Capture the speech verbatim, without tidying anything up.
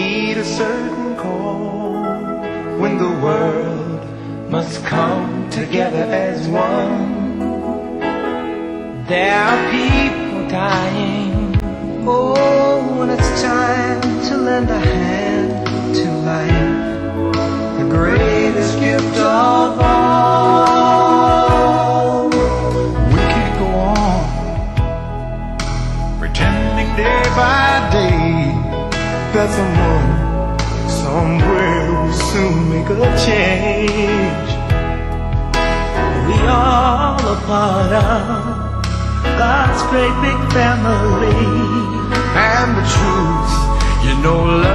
need a certain call, when the world must come together as one. There are people dying. Oh, when it's time to lend a hand to life, the greatest gift of all. We can't go on pretending day by day that someone somewhere will soon make a change. We all a part of God's great big family, and the truth, you know,